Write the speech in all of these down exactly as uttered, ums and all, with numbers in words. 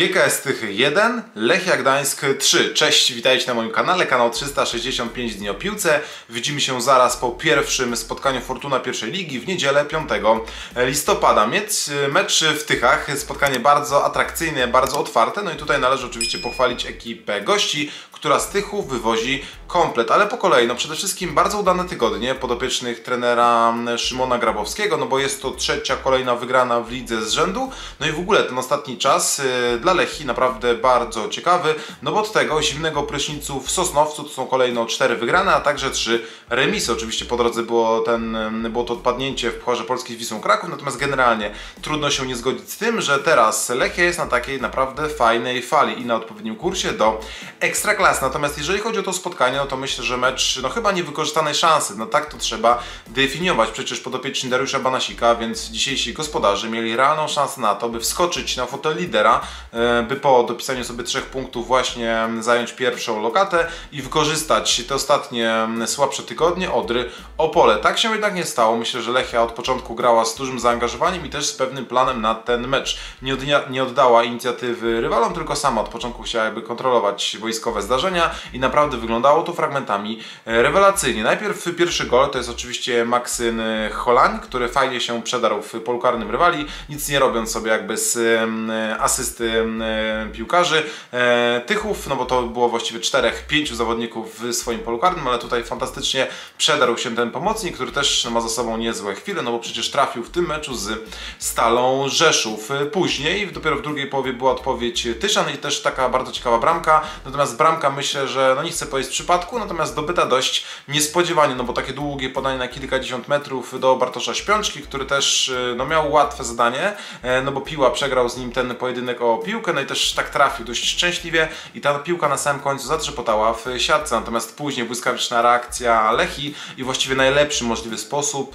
G K S Tychy jeden, Lechia Gdańsk trzy. Cześć, witajcie na moim kanale, kanał trzysta sześćdziesiąt pięć dni o piłce. Widzimy się zaraz po pierwszym spotkaniu Fortuna pierwszej ligi w niedzielę piątego listopada. Mecz w Tychach, spotkanie bardzo atrakcyjne, bardzo otwarte. No i tutaj należy oczywiście pochwalić ekipę gości, która z Tychów wywozi komplet, ale po kolei. No przede wszystkim bardzo udane tygodnie podopiecznych trenera Szymona Grabowskiego, no bo jest to trzecia kolejna wygrana w lidze z rzędu. No i w ogóle ten ostatni czas dla Lechii naprawdę bardzo ciekawy, no bo od tego zimnego prysznicu w Sosnowcu to są kolejno cztery wygrane, a także trzy remisy. Oczywiście po drodze było, ten, było to odpadnięcie w Pucharze Polski z Wisłą Kraków, natomiast generalnie trudno się nie zgodzić z tym, że teraz Lechia jest na takiej naprawdę fajnej fali i na odpowiednim kursie do Ekstraklasy. Natomiast jeżeli chodzi o to spotkanie, no to myślę, że mecz, no chyba niewykorzystanej szansy, no tak to trzeba definiować. Przecież podopieczni Dariusza Banasika, więc dzisiejsi gospodarze mieli realną szansę na to, by wskoczyć na fotel lidera, by po dopisaniu sobie trzech punktów właśnie zająć pierwszą lokatę i wykorzystać te ostatnie słabsze tygodnie Odry Opole. Tak się jednak nie stało. Myślę, że Lechia od początku grała z dużym zaangażowaniem i też z pewnym planem na ten mecz. Nie, od, nie oddała inicjatywy rywalom, tylko sama od początku chciała jakby kontrolować wojskowe zdarzenia i naprawdę wyglądało to fragmentami rewelacyjnie. Najpierw pierwszy gol to jest oczywiście Maksym Cholań, który fajnie się przedarł w polu karnym rywali, nic nie robiąc sobie jakby z asysty piłkarzy Tychów, no bo to było właściwie czterech, pięciu zawodników w swoim polu karnym, ale tutaj fantastycznie przedarł się ten pomocnik, który też ma za sobą niezłe chwile, no bo przecież trafił w tym meczu z Stalą Rzeszów. Później, dopiero w drugiej połowie była odpowiedź Tyszan i też taka bardzo ciekawa bramka, natomiast bramka myślę, że no nie chcę powiedzieć w przypadku, natomiast dobyta dość niespodziewanie, no bo takie długie podanie na kilkadziesiąt metrów do Bartosza Śpiączki, który też no miał łatwe zadanie, no bo Piła przegrał z nim ten pojedynek o piłkę, no i też tak trafił dość szczęśliwie i ta piłka na samym końcu zatrzepotała w siatce, natomiast później błyskawiczna reakcja Lechii i właściwie najlepszy możliwy sposób,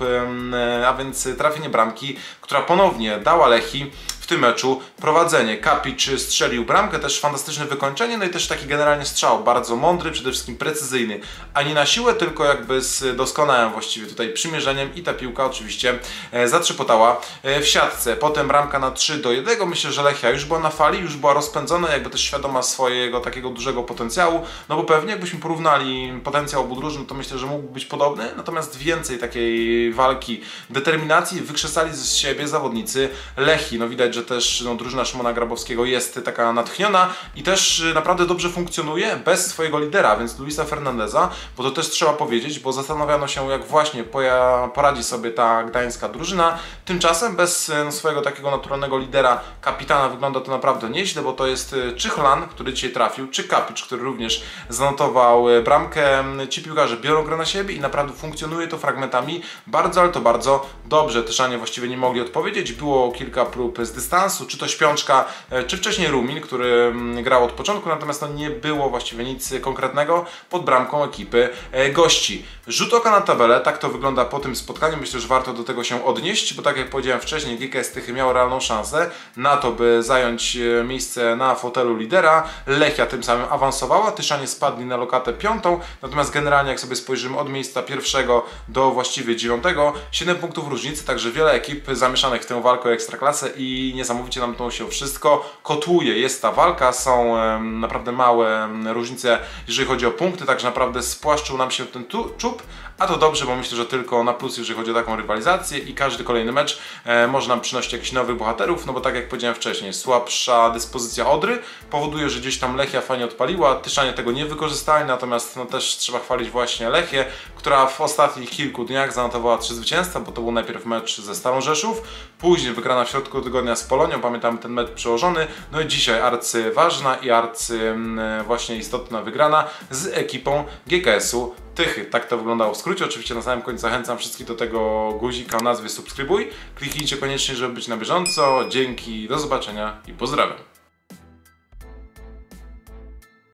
a więc trafienie bramki, która ponownie dała Lechii w tym meczu prowadzenie. Kapicz strzelił bramkę, też fantastyczne wykończenie, no i też taki generalnie strzał, bardzo mądry, przede wszystkim precyzyjny, a nie na siłę, tylko jakby z doskonałym właściwie tutaj przymierzeniem i ta piłka oczywiście zatrzepotała w siatce. Potem bramka na trzy do jednego, myślę, że Lechia już była na fali, już była rozpędzona, jakby też świadoma swojego takiego dużego potencjału, no bo pewnie jakbyśmy porównali potencjał obu drużyn, to myślę, że mógł być podobny, natomiast więcej takiej walki, determinacji wykrzesali z siebie zawodnicy Lechii. No widać, że też no, drużyna Szymona Grabowskiego jest taka natchniona i też naprawdę dobrze funkcjonuje bez swojego lidera, więc Luisa Fernandeza, bo to też trzeba powiedzieć, bo zastanawiano się, jak właśnie poradzi sobie ta gdańska drużyna. Tymczasem bez no, swojego takiego naturalnego lidera, kapitana, wygląda to naprawdę nieźle, bo to jest czy Chlan, który dzisiaj trafił, czy Kapicz, który również zanotował bramkę. Ci piłkarze biorą grę na siebie i naprawdę funkcjonuje to fragmentami bardzo, ale to bardzo dobrze. Tyszanie właściwie nie mogli odpowiedzieć, było kilka prób z dystansu, czy to Śpiączka, czy wcześniej Rumin, który grał od początku, natomiast no nie było właściwie nic konkretnego pod bramką ekipy gości. Rzut oka na tabelę, tak to wygląda po tym spotkaniu, myślę, że warto do tego się odnieść, bo tak jak powiedziałem wcześniej, G K S Tychy miał realną szansę na to, by zająć miejsce na fotelu lidera. Lechia tym samym awansowała, Tyszanie spadli na lokatę piątą, natomiast generalnie jak sobie spojrzymy od miejsca pierwszego do właściwie dziewiątego, siedem punktów różnicy, także wiele ekip zamieszanych w tę walkę o Ekstraklasę i niesamowicie nam to się wszystko kotłuje. Jest ta walka, są e, naprawdę małe różnice, jeżeli chodzi o punkty, także naprawdę spłaszczył nam się ten tu, czub, a to dobrze, bo myślę, że tylko na plus, jeżeli chodzi o taką rywalizację i każdy kolejny mecz e, może nam przynosić jakichś nowych bohaterów, no bo tak jak powiedziałem wcześniej, słabsza dyspozycja Odry powoduje, że gdzieś tam Lechia fajnie odpaliła, Tyszanie tego nie wykorzystali, natomiast no też trzeba chwalić właśnie Lechię, która w ostatnich kilku dniach zanotowała trzy zwycięstwa, bo to był najpierw mecz ze Stalą Rzeszów, później wygrana w środku tygodnia z Polonią, pamiętamy ten mecz przełożony, no i dzisiaj arcyważna i arcy właśnie istotna wygrana z ekipą G K S-u Tychy. Tak to wyglądało w skrócie. Oczywiście na samym końcu zachęcam wszystkich do tego guzika o nazwie subskrybuj. Kliknijcie koniecznie, żeby być na bieżąco. Dzięki, do zobaczenia i pozdrawiam.